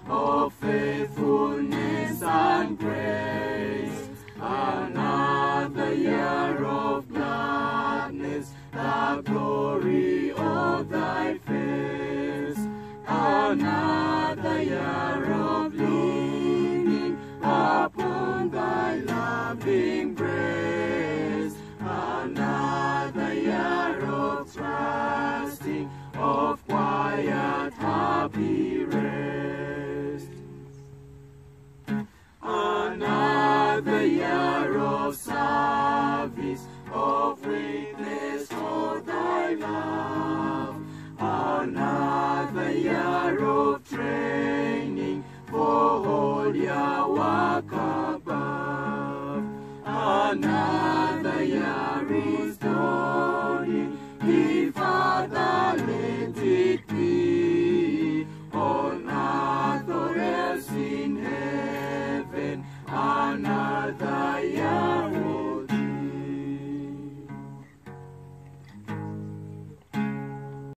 of faithfulness and grace. Another year of gladness, the glory of thy face. Another year of leaning upon thy loving grace. Another year of trusting, of quiet, happy rest. Another year of service, of witness for thy love. Another year